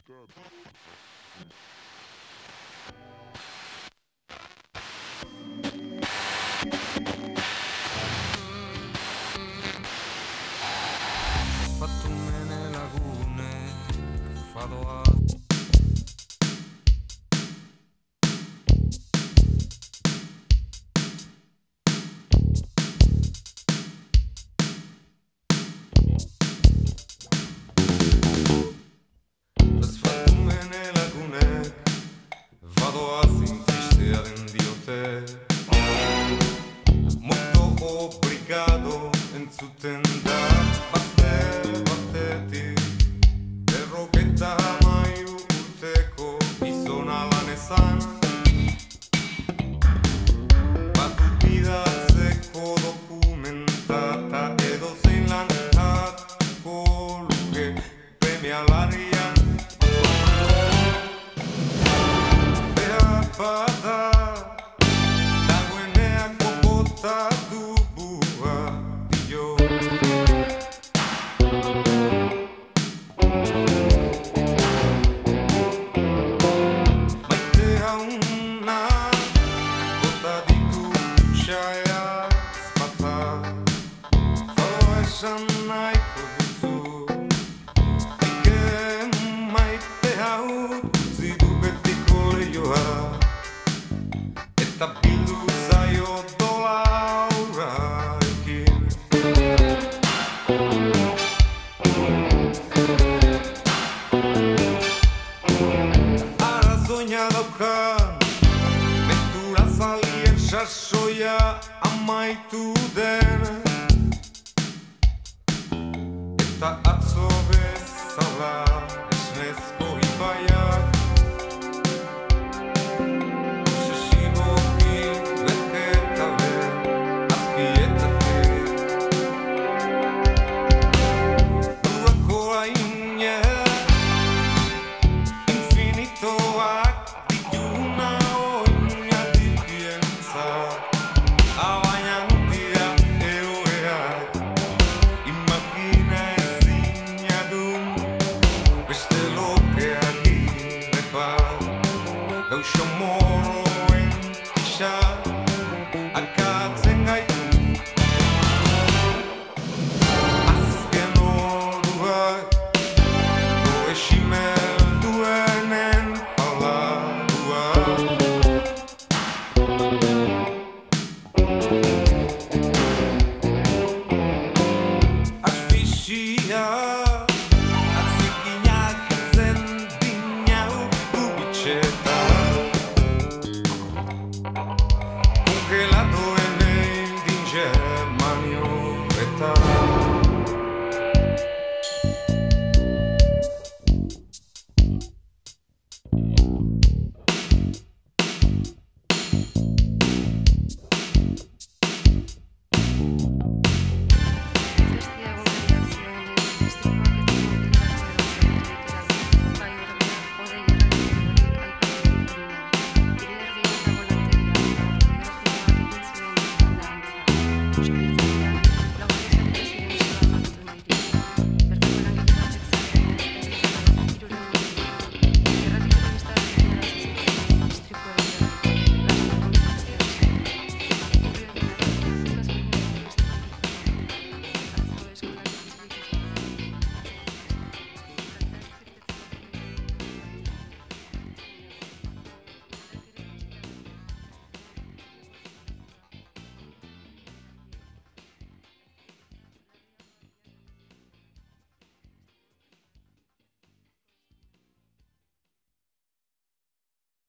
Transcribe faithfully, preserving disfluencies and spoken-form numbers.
Fatto nelle lagune che vado a Desfátome nelle lagune vado assim triste adendiote. Molto obrigado en su tenda. Roqueta mai urteko izona lanezan Batupidatzeko dokumentata edozein lan hartuko luke premialarian Behar bada dagoeneako bota du burua dio Esan nahiko duzu Ike maite hau utzi du betiko lehioa Eta bildu zaio dola aurrarekin Arrazoina daukan Mentura zalien sasoia amaitu den Eta atzo bezala esnezko ibaiak Obsesiboki vegetale azpietatik Duako hainez